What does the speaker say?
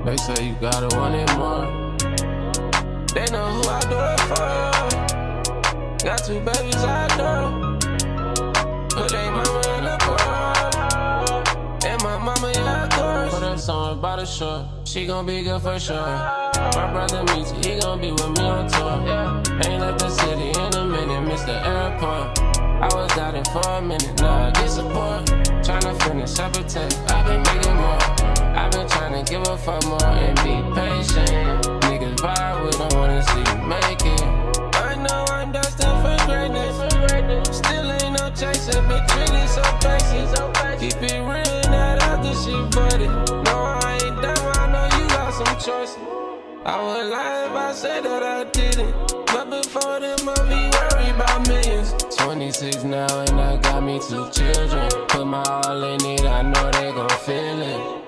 They say you gotta want it more. They know who I do it for. Got 2 babies I do. Put they mama in the court. And my mama in the court. Put her song by the shore. She gon' be good for sure. My brother meets you, he gon' be with me on tour. Ain't left the city in a minute, missed the airport. I was doubting for a minute, now I get support. Tryna finish up a tape, I've been making more. I've been tryna give a fuck more and be patient. Niggas vibe, we don't wanna see you make it. I know I'm destined for greatness. Still ain't no chasing, been treated so basic. Keep it real, not after she voted. No, I ain't dumb, I know you got some choices. I would lie if I said that I didn't. But before them, I'll be worried about millions. 26 now and I got me 2 children. Put my all in it, I know they gon' feel it.